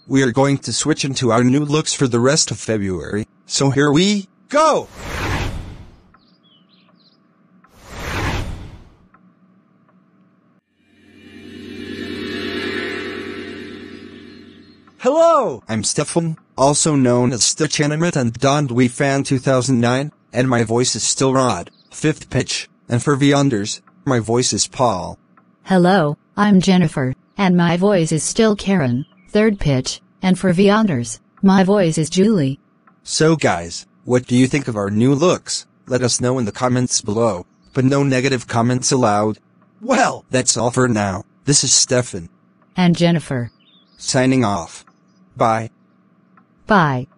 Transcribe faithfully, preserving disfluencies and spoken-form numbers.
we are going to switch into our new looks for the rest of February, so here we go! Hello! I'm Stefan, also known as Stitch Animate and Don Dwee Fan two thousand nine, and my voice is still Rod, fifth pitch, and for Vyonders, my voice is Paul. Hello, I'm Jennifer, and my voice is still Karen, third pitch, and for Vyonders, my voice is Julie. So guys, what do you think of our new looks? Let us know in the comments below, but no negative comments allowed. Well, that's all for now. This is Stefan. And Jennifer. Signing off. Bye. Bye.